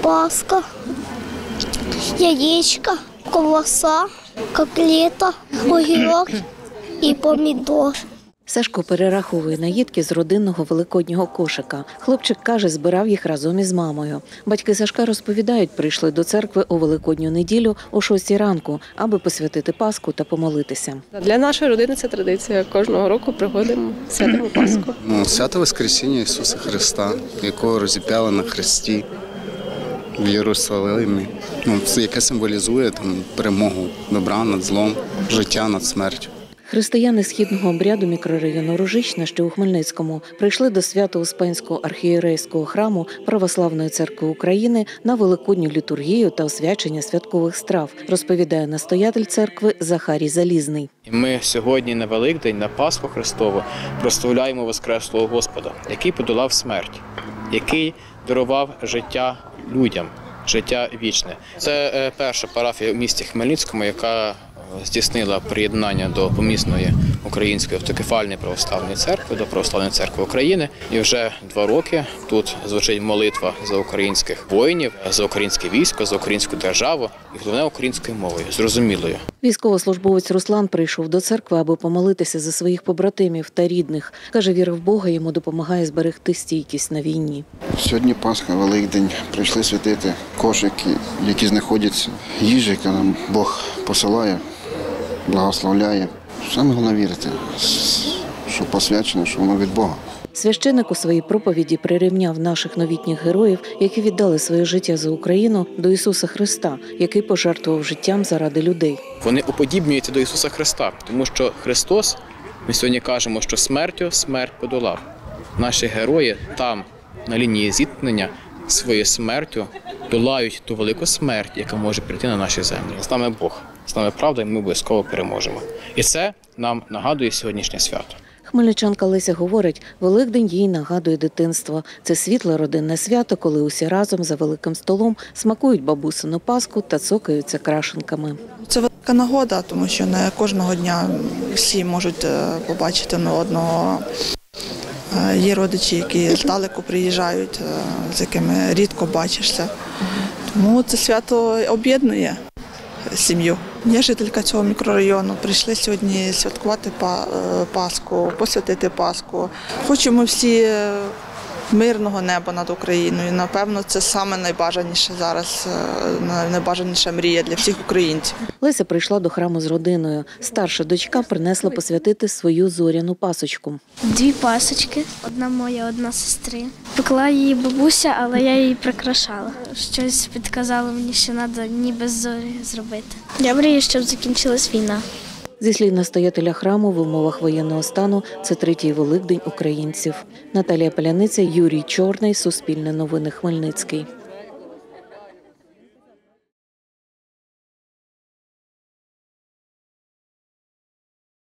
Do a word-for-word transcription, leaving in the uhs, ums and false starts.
Паска, яєчка, ковбаса, котлета, огірок і помідор. Сашко перераховує наїдки з родинного великоднього кошика. Хлопчик каже, збирав їх разом із мамою. Батьки Сашка розповідають, прийшли до церкви у Великодню неділю о шостій ранку, аби посвятити Пасху та помолитися. Для нашої родини це традиція. Кожного року приходимо, святимо Пасху. Ну, свято Воскресіння Ісуса Христа, якого розіп'яли на хресті в Єрусалимі, ну, яке символізує там перемогу добра над злом, життя над смертю. Християни східного обряду мікрорайону Ружична, що у Хмельницькому, прийшли до Свято-Успенського архієрейського храму Православної церкви України на великодню літургію та освячення святкових страв, розповідає настоятель церкви Захарій Залізний. Ми сьогодні на Великдень, на Пасху Христову, прославляємо Воскреслого Господа, який подолав смерть, який дарував життя людям, життя вічне. Це перша парафія в місті Хмельницькому, яка здійснила приєднання до помісної Української автокефальної православної церкви, до Православної церкви України. І вже два роки тут звучить молитва за українських воїнів, за українське військо, за українську державу і, головне, українською мовою, зрозумілою. Військовослужбовець Руслан прийшов до церкви, аби помолитися за своїх побратимів та рідних. Каже, віра в Бога йому допомагає зберегти стійкість на війні. Сьогодні Пасха, Великдень. Прийшли святити кошики, які знаходяться. Їжа, яка нам Бог посилає, благословляє. Саме головне вірити, що посвячено, що воно від Бога. Священик у своїй проповіді прирівняв наших новітніх героїв, які віддали своє життя за Україну, до Ісуса Христа, який пожертвував життям заради людей. Вони уподібнюються до Ісуса Христа, тому що Христос, ми сьогодні кажемо, що смертю смерть подолав. Наші герої там, на лінії зіткнення, своєю смертю долають ту велику смерть, яка може прийти на наші землі. З нами Бог, з нами правда, і ми обов'язково переможемо. І це нам нагадує сьогоднішнє свято. Хмельничанка Леся говорить, Великдень їй нагадує дитинство. Це світле родинне свято, коли усі разом за великим столом смакують бабусину паску та цокаються крашенками. Це велика нагода, тому що не кожного дня всі можуть побачити одне одного. Є родичі, які здалеку приїжджають, з якими рідко бачишся. Тому це свято об'єднує сім'ю. Я жителька цього мікрорайону. Прийшли сьогодні святкувати Пасху, посвятити Пасху. Хочемо всі мирного неба над Україною. Напевно, це саме найбажаніше зараз, найбажаніша мрія для всіх українців. Леся прийшла до храму з родиною. Старша дочка принесла посвятити свою зоряну пасочку. Дві пасочки, одна моя, одна сестри. Пекла її бабуся, але я її прикрашала. Щось підказало мені, що треба ніби зорі зробити. Я мрію, щоб закінчилась війна. Зі слів настоятеля храму, в умовах воєнного стану це третій Великдень українців. Наталія Паляниця, Юрій Чорний, Суспільне новини, Хмельницький.